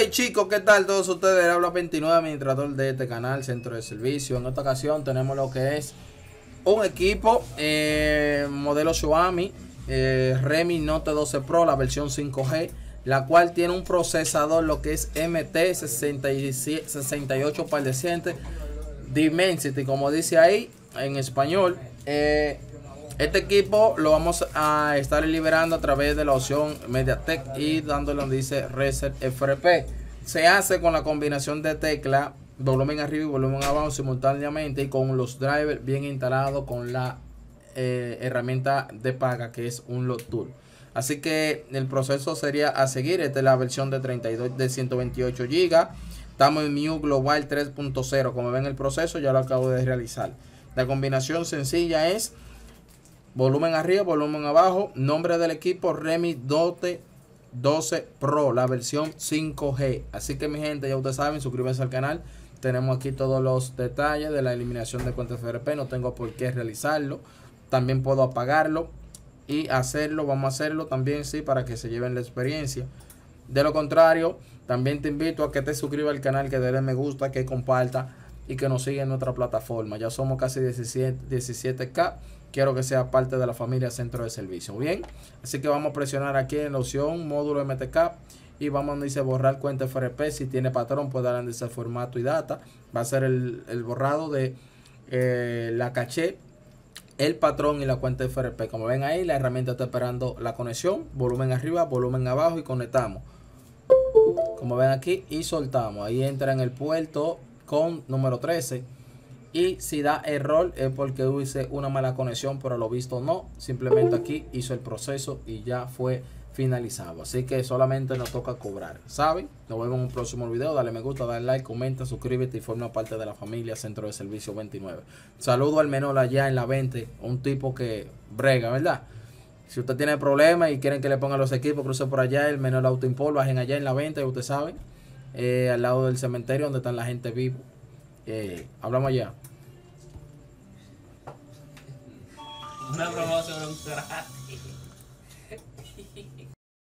Hey chicos, ¿qué tal todos ustedes? Habla 29, administrador de este canal, Centro de Servicio. En esta ocasión tenemos lo que es un equipo modelo Xiaomi Redmi Note 12 Pro, la versión 5G, la cual tiene un procesador lo que es MT68 par de dientes Dimensity, como dice ahí en español. Este equipo lo vamos a estar liberando a través de la opción MediaTek y dándole donde dice Reset FRP. Se hace con la combinación de tecla, volumen arriba y volumen abajo simultáneamente y con los drivers bien instalados con la herramienta de paga que es un Load Tool. Así que el proceso sería a seguir. Esta es la versión de 32 de 128 GB. Estamos en MIUI Global 3.0. Como ven, el proceso ya lo acabo de realizar. La combinación sencilla es volumen arriba, volumen abajo. Nombre del equipo Redmi Note 12 Pro, la versión 5G. Así que mi gente, ya ustedes saben, suscríbanse al canal. Tenemos aquí todos los detalles de la eliminación de cuentas FRP. No tengo por qué realizarlo. También puedo apagarlo y hacerlo. Vamos a hacerlo también, sí, para que se lleven la experiencia. De lo contrario, también te invito a que te suscribas al canal, que dé me gusta, que comparta y que nos siga en nuestra plataforma. Ya somos casi 17K. Quiero que sea parte de la familia Centro de Servicio. Bien, así que vamos a presionar aquí en la opción módulo MTK y vamos a dice borrar cuenta FRP. Si tiene patrón, puede darle ese formato y data. Va a ser el borrado de la caché, el patrón y la cuenta FRP. Como ven ahí, la herramienta está esperando la conexión. Volumen arriba, volumen abajo y conectamos. Como ven aquí y soltamos. Ahí entra en el puerto con número 13. Y si da error es porque hice una mala conexión, pero lo visto no. Simplemente aquí hizo el proceso y ya fue finalizado. Así que solamente nos toca cobrar, ¿saben? Nos vemos en un próximo video. Dale me gusta, dale like, comenta, suscríbete y forma parte de la familia Centro de Servicio 29. Saludo al menor allá en la 20, un tipo que brega, ¿verdad? Si usted tiene problemas y quieren que le pongan los equipos, cruce por allá, el menor Auto Import, bajen allá en la 20, ustedes saben, al lado del cementerio donde están la gente vivo. Hablamos allá. Una promoción gratis.